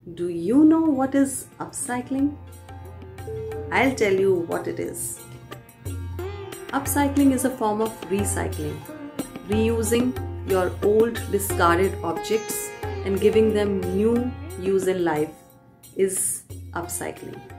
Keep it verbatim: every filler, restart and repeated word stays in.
Do you know what is upcycling? I'll tell you what it is. Upcycling is a form of recycling, reusing your old discarded objects and giving them new use in life is upcycling.